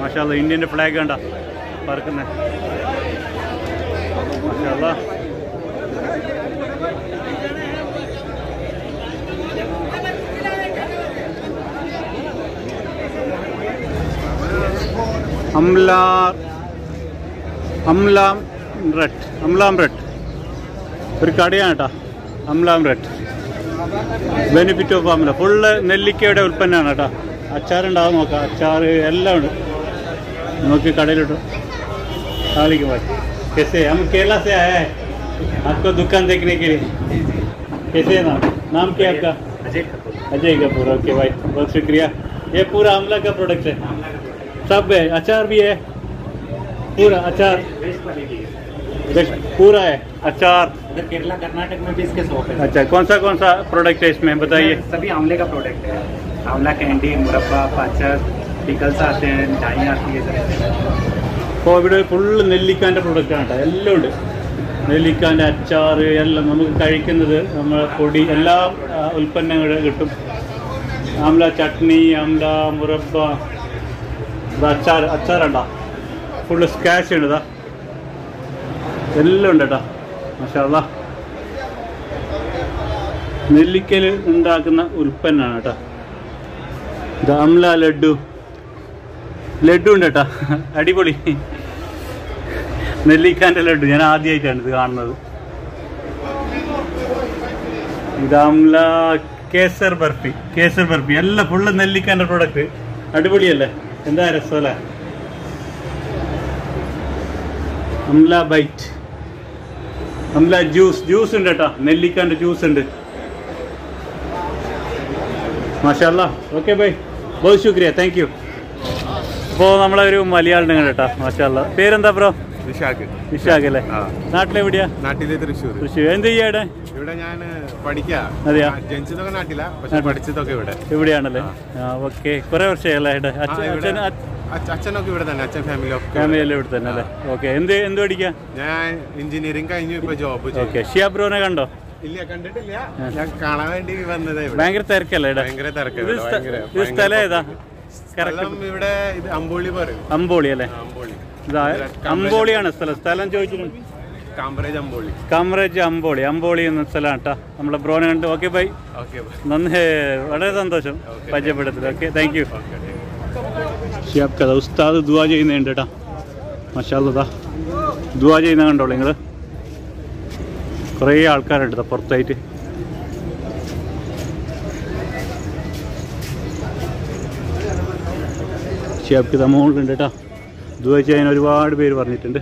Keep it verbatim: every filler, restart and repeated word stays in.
മാഷാഅല്ലാഹ് ഇന്ത്യൻ്റെ ഫ്ലാഗ് കണ്ട പറക്കുന്നത് മാഷാഅല്ലാഹ്. അംലാർ അംലാം റെഡ് അംലാം റെഡ് ഒരു കടയാണ് കേട്ടോ. അംലാം red benefit of amla full നെല്ലിക്കയുടെ ഉൽപ്പന്നമാണ് കേട്ടോ. അച്ചാറുണ്ടാവും നോക്കാം, അച്ചാർ എല്ലാം ഉണ്ട്. നോക്കി കടയിലിട്ടു वालेकुम भाई, कैसे हम केरला से आए हैं आपको दुकान देखने के लिए. कैसे है नाम नाम क्या आपका? अजय कपूर. अजय कपूर, ओके भाई, बहुत शुक्रिया. ये पूरा आंवला का प्रोडक्ट है, सब है, अचार भी है, पूरा अचार पूरा है अचार. इधर केरला कर्नाटक में भी इसके शॉप है. अच्छा, कौन सा कौन सा प्रोडक्ट है इसमें बताइए? सभी आंवले का प्रोडक्ट है. आंवला कैंडी, मुरब्बा, पाचर, पिकल्स आते हैं, मिठाइयाँ आती है. അപ്പോൾ ഇവിടെ ഫുള്ള് നെല്ലിക്കാൻ്റെ പ്രൊഡക്റ്റാണ് കേട്ടോ. എല്ലാം ഉണ്ട്, നെല്ലിക്കാൻ്റെ അച്ചാർ എല്ലാം നമുക്ക് കഴിക്കുന്നത് നമ്മളെ പൊടി എല്ലാ ഉൽപ്പന്നങ്ങളും കിട്ടും. ആംല ചട്നി, ആംല മുറബ്ബ, അച്ചാർ അച്ചാറുണ്ടാ ഫുള്ള് സ്കാഷ് ഉണ്ട്. ഇതാ എല്ലാം ഉണ്ട് കേട്ടോ മാഷാഅല്ലാഹ്. നെല്ലിക്കയിൽ ഉണ്ടാക്കുന്ന ഉൽപ്പന്നമാണ് കേട്ടോ. ഇത് ആംല ലഡു ലഡു ഉണ്ട് കേട്ടോ, അടിപൊളി നെല്ലിക്കാൻ്റെ ലഡു. ഞാൻ ആദ്യമായിട്ടാണ് ഇത് കാണുന്നത്. ഇത് ആംല കേസർ ബർഫി, കേസർ ബർഫി എല്ലാം ഫുള്ള് നെല്ലിക്കാൻ്റെ പ്രൊഡക്റ്റ്. അടിപൊളിയല്ലേ, എന്താ രസമല്ലേ. Amla bite, amla juice juice ഉണ്ട് കേട്ടോ, നെല്ലിക്കാൻ്റെ ജ്യൂസ് ഉണ്ട്. മാഷാഅല്ലാഹ്. ഓക്കെ ബൈ, ബഹുത് ശുക്രിയ, താങ്ക് യു. അപ്പോൾ നമ്മളൊരു മലയാളം കേട്ടോ മാഷാഅല്ലാഹ്. പേരെന്താ ബ്രോ? വിശാഖ്. വിശാഖ് അല്ലേ? നാട്ടിലെവിടെയാ? നാട്ടിലെ തൃശ്ശൂർ. തൃശ്ശൂർ. എന്ത് ചെയ്യാടെ? ഇവിടെ ഞാൻ പഠിക്കാം. അതെയാ? ജനിച്ചതൊക്കെ നാട്ടില, പക്ഷെ പഠിച്ചതൊക്കെ ഇവിടെ. ഇവിടെയാണല്ലേ? ആ ഓക്കെ. കുറെ വർഷമായല്ലേ? അച്ഛനൊക്കെ ഇവിടെ തന്നെ, അച്ഛൻ ഫാമിലി ഫാമിലിയെല്ലാം ഇവിടെ തന്നെ അല്ലേ? ഓക്കെ. എന്ത് എന്ത് പഠിക്കാം? ഞാൻ എഞ്ചിനീയറിംഗ് കഴിഞ്ഞു, ഇപ്പൊ ജോബ്. ഓക്കെ. ഷിയാ ബ്രോനെ കണ്ടോ? ഇല്ല, കണ്ടിട്ടില്ല. ഞാൻ കാണാൻ വേണ്ടി വന്നത്. ഭയങ്കര തിരക്കല്ലേ? ഭയങ്കര തിരക്ക്. ഇത് സ്ഥലം ഏതാ? ഇവിടെ അമ്പോളി പറയും. അമ്പോളി അല്ലേ? അമ്പോളി. അമ്പോളിയാണ് സ്ഥലം. സ്ഥലം ചോദിച്ചിട്ടുണ്ട്. കാംബ്രേജ് അമ്പോളി. കാംബ്രേജ് അമ്പോളി. അമ്പോളി എന്ന സ്ഥലമാണ് കേട്ടോ. നമ്മളെ ബ്രോനെ കണ്ടു. Okay bye. നന്ദി, വളരെ സന്തോഷം പരിചയപ്പെടുത്തില്ല. Okay, thank you. ഷിയാബ് കഥ ഉസ്താദ് ദുആ ചെയ്യുന്നുണ്ട് കേട്ടോ മാഷാഅല്ലാഹ്. ദുആ ചെയ്യുന്ന കണ്ടോളൂ നിങ്ങൾ. കുറേ ആൾക്കാരുണ്ട് പുറത്തായിട്ട്. ഷിയാബ് കഥ മുകളിലുണ്ട് കേട്ടോ. ദുആ ചെയ്യാൻ ഒരുപാട് പേര് പറഞ്ഞിട്ടുണ്ട്.